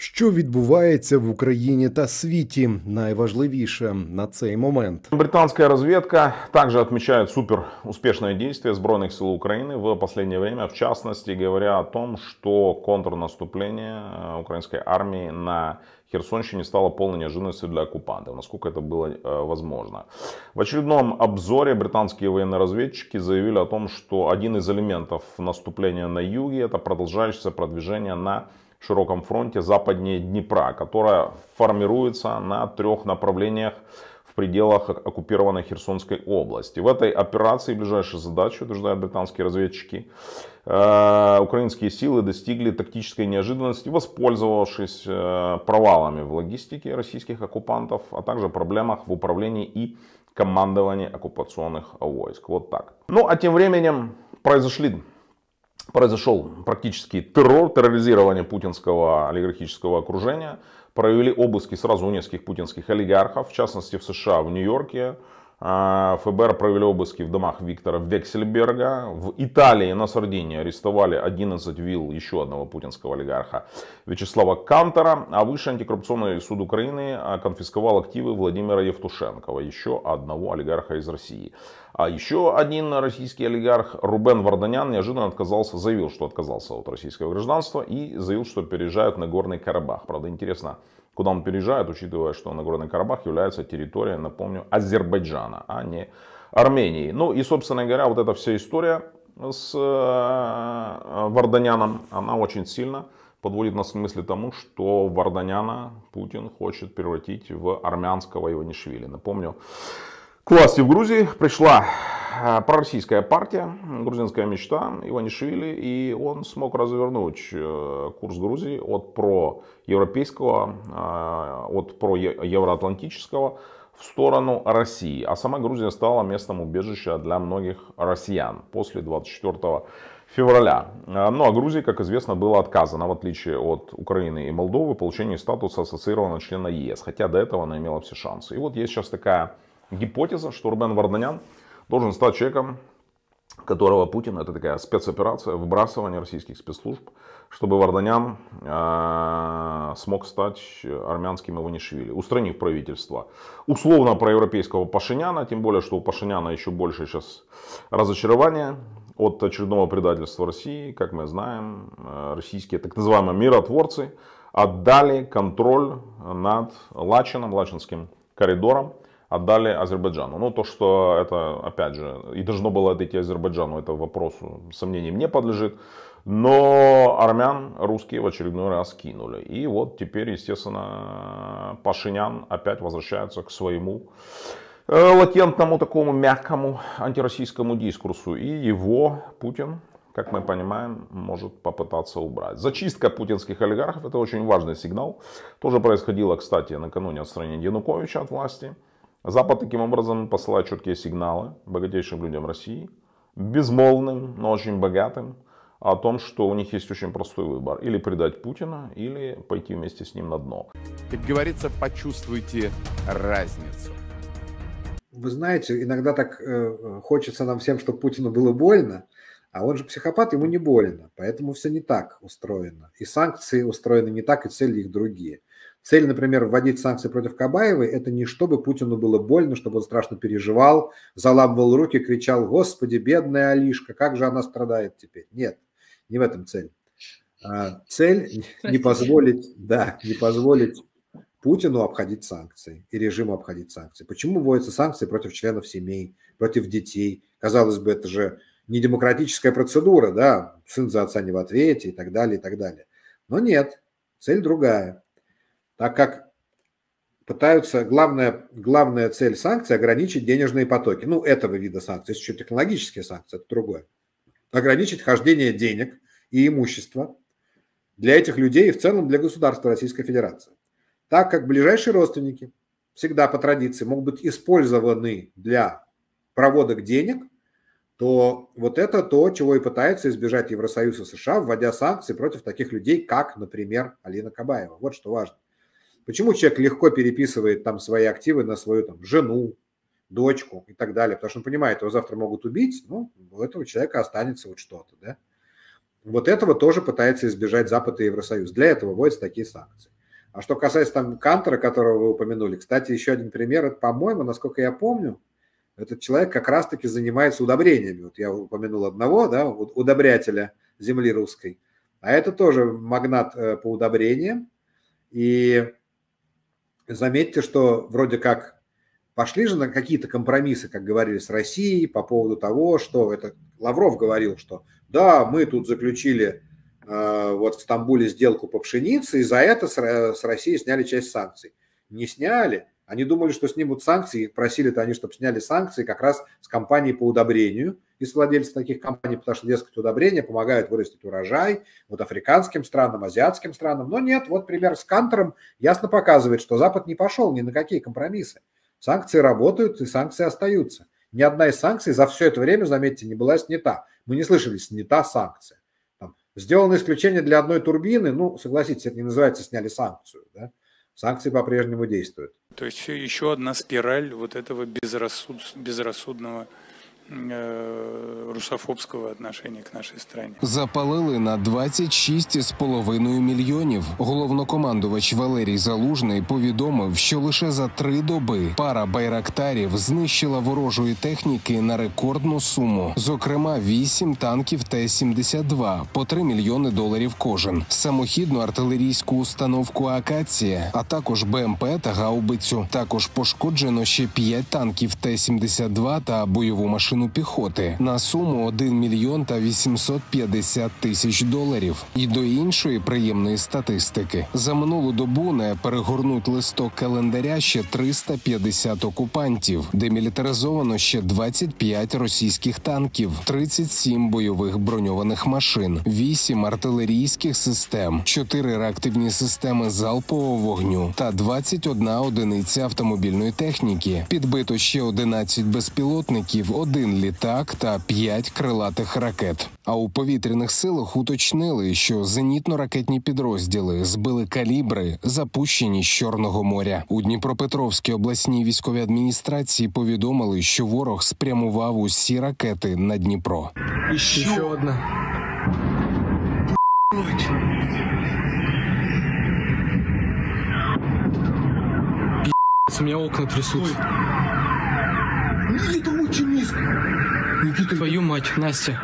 Що відбувається в Україні та світі? Найважливіше на цей момент. Британская разведка также отмечает супер успешные действия Сбройных сил Украины в последнее время, в частности говоря о том, что контрнаступление украинской армии на Херсонщине стало полной неожиданностью для оккупантов, насколько это было возможно. В очередном обзоре британские военные разведчики заявили о том, что один из элементов наступления на юге — это продолжающееся продвижение на широком фронте западнее Днепра, которая формируется на 3 направлениях в пределах оккупированной Херсонской области. В этой операции ближайшей задачей, утверждают британские разведчики, украинские силы достигли тактической неожиданности, воспользовавшись провалами в логистике российских оккупантов, а также проблемах в управлении и командовании оккупационных войск. Вот так. Ну а тем временем произошел практически терроризирование путинского олигархического окружения. Провели обыски сразу у нескольких путинских олигархов, в частности в США, в Нью-Йорке. ФБР провели обыски в домах Виктора Вексельберга. В Италии на Сардинии арестовали 11 вилл еще одного путинского олигарха Вячеслава Кантора. А Высший антикоррупционный суд Украины конфисковал активы Владимира Евтушенкова, еще одного олигарха из России. А еще один российский олигарх Рубен Варданян неожиданно заявил, что отказался от российского гражданства и заявил, что переезжает на Нагорный Карабах. Правда, интересно, куда он переезжает, учитывая, что Нагорный Карабах является территорией, напомню, Азербайджана, а не Армении. Ну и, собственно говоря, вот эта вся история с Варданяном, она очень сильно подводит нас к мысли тому, что Варданяна Путин хочет превратить в армянского Иванишвили. Напомню, к власти в Грузии пришла пророссийская партия, грузинская мечта Иванишвили, и он смог развернуть курс Грузии от проевропейского, от проевроатлантического в сторону России. А сама Грузия стала местом убежища для многих россиян после 24 февраля. Ну а Грузии, как известно, было отказано, в отличие от Украины и Молдовы, получении статуса ассоциированного члена ЕС, хотя до этого она имела все шансы. И вот есть сейчас такая гипотеза, что Рубен Варданян должен стать человеком, которого Путин, это такая спецоперация, выбрасывание российских спецслужб, чтобы Варданян смог стать армянским Иванишвили, устранив правительство условно проевропейского Пашиняна, тем более, что у Пашиняна еще больше сейчас разочарования от очередного предательства России. Как мы знаем, российские так называемые миротворцы отдали контроль над Лачинским коридором, отдали Азербайджану. Ну, то, что это, опять же, и должно было отойти Азербайджану, это вопросу сомнениям не подлежит. Но армян русские в очередной раз кинули. И вот теперь, естественно, Пашинян опять возвращается к своему латентному, такому мягкому антироссийскому дискурсу. И его Путин, как мы понимаем, может попытаться убрать. Зачистка путинских олигархов — это очень важный сигнал. Тоже происходило, кстати, накануне отстранения Януковича от власти. Запад таким образом посылает четкие сигналы богатейшим людям России, безмолвным, но очень богатым, о том, что у них есть очень простой выбор: или предать Путина, или пойти вместе с ним на дно. Как говорится, почувствуйте разницу. Вы знаете, иногда так хочется нам всем, чтобы Путину было больно, а он же психопат, ему не больно, поэтому все не так устроено. И санкции устроены не так, и цели их другие. Цель, например, вводить санкции против Кабаевой — это не чтобы Путину было больно, чтобы он страшно переживал, заламывал руки, кричал: «Господи, бедная Алишка, как же она страдает теперь». Нет, не в этом цель. Цель не позволить Путину обходить санкции и режиму обходить санкции. Почему вводятся санкции против членов семей, против детей? Казалось бы, это же не демократическая процедура, да, сын за отца не в ответе и так далее, и так далее. Но нет, цель другая. Так как пытаются, главная цель санкций — ограничить денежные потоки. Ну, этого вида санкций. Есть еще технологические санкции, это другое. Ограничить хождение денег и имущества для этих людей и в целом для государства Российской Федерации. Так как ближайшие родственники всегда по традиции могут быть использованы для проводок денег, то вот это то, чего и пытаются избежать Евросоюз и США, вводя санкции против таких людей, как, например, Алина Кабаева. Вот что важно. Почему человек легко переписывает там свои активы на свою там жену, дочку и так далее? Потому что он понимает, его завтра могут убить, ну, у этого человека останется вот что-то, да? Вот этого тоже пытается избежать Запад и Евросоюз. Для этого вводятся такие санкции. А что касается там Кантера, которого вы упомянули, кстати, еще один пример, это, по-моему, насколько я помню, этот человек как раз-таки занимается удобрениями. Вот я упомянул одного, да, удобрятеля земли русской, а это тоже магнат по удобрениям. И заметьте, что вроде как пошли же на какие-то компромиссы, как говорили, с Россией по поводу того, что это Лавров говорил, что да, мы тут заключили вот в Стамбуле сделку по пшенице, и за это с России сняли часть санкций. Не сняли. Они думали, что снимут санкции, их просили-то они, чтобы сняли санкции как раз с компаний по удобрению и с владельцев таких компаний, потому что, дескать, удобрения помогают вырастить урожай вот африканским странам, азиатским странам. Но нет, вот пример с Кантером ясно показывает, что Запад не пошел ни на какие компромиссы. Санкции работают и санкции остаются. Ни одна из санкций за все это время, заметьте, не была снята. Мы не слышали, снята санкция. Там, сделано исключение для одной турбины, ну, согласитесь, это не называется сняли санкцию, да? Санкции по-прежнему действуют. То есть все еще одна спираль вот этого безрассудного русофобського отношення к нашій країні. Запалили на 26,5 мільйонів. Головнокомандувач Валерій Залужний повідомив, що лише за 3 доби пара байрактарів знищила ворожої техніки на рекордну суму. Зокрема, 8 танків Т-72 по $3 мільйони кожен, самохідну артилерійську установку «Акація», а також БМП та гаубицю. Також пошкоджено ще 5 танків Т-72 та бойову машину піхоти на суму $1 мільйон та $850 тисяч. І до іншої приємної статистики. За минулу добу не перегорнуть листок календаря ще 350 окупантів, демілітаризовано ще 25 російських танків, 37 бойових броньованих машин, 8 артилерійських систем, 4 реактивні системи залпового вогню та 21 одиниця автомобільної техніки. Підбито ще 11 безпілотників, 1 літак та 5 крилатих ракет. А у повітряних силах уточнили, що зенітно-ракетні підрозділи збили калібри, запущені з Чорного моря. У Дніпропетровській обласній військовій адміністрації повідомили, що ворог спрямував усі ракети на Дніпро. Ще одна. У меня окна трясутся. Никита, лучше низко. Никита, твою мать, Настя.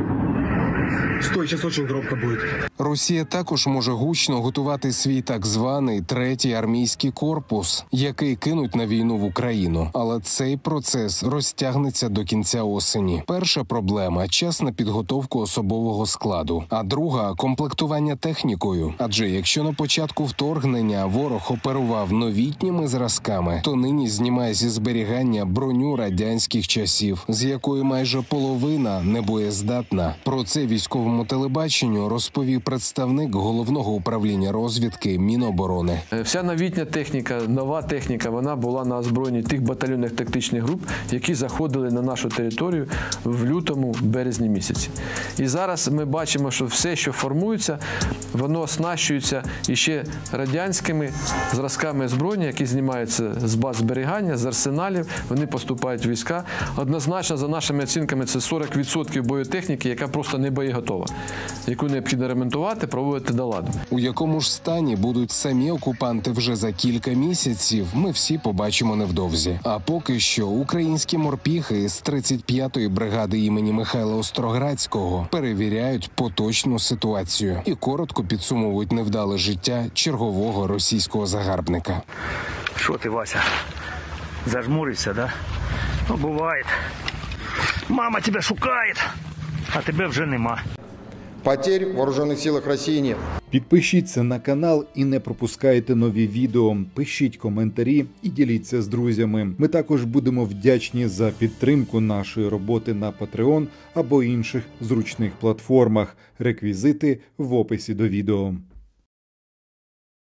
Стой, сейчас очень громко будет. Росія також може гучно готувати свій так званий третій армійський корпус, який кинуть на війну в Україну. Але цей процес розтягнеться до кінця осені. Перша проблема – час на підготовку особового складу. А друга – комплектування технікою. Адже якщо на початку вторгнення ворог оперував новітніми зразками, то нині знімає зі зберігання броню радянських часів, з якої майже половина небоєздатна. Про це військовому телебаченню розповів представник Головного управління розвідки Міноборони. Вся новітня техніка, нова техніка, вона була на озброєнні тих батальйонних тактичних груп, які заходили на нашу територію в лютому, березні місяці. І зараз ми бачимо, що все, що формується, воно оснащується іще радянськими зразками озброєння, які знімаються з баз зберігання, з арсеналів, вони поступають в війська. Однозначно, за нашими оцінками, це 40% боєтехніки, яка просто не боєготова, яку необхідно ремонтувати, проводити до ладу. У якому ж стані будуть самі окупанти вже за кілька місяців, ми всі побачимо невдовзі. А поки що українські морпіхи з 35-ї бригади імені Михайла Остроградського перевіряють поточну ситуацію і коротко підсумовують невдале життя чергового російського загарбника. Що ти, Вася, зажмурився, да? Ну, буває. Мама тебе шукає, а тебе вже нема. Потерь в вооруженных силах Росії нет. Підпишіться на канал і не пропускайте нові відео. Пишіть коментарі і діліться з друзями. Ми також будемо вдячні за підтримку нашої роботи на Patreon або інших зручних платформах. Реквізити в описі до відео.